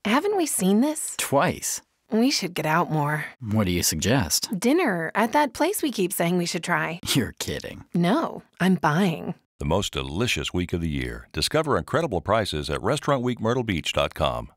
Haven't we seen this? Twice. We should get out more. What do you suggest? Dinner at that place we keep saying we should try. You're kidding. No, I'm buying. The most delicious week of the year. Discover incredible prices at restaurantweekmyrtlebeach.com.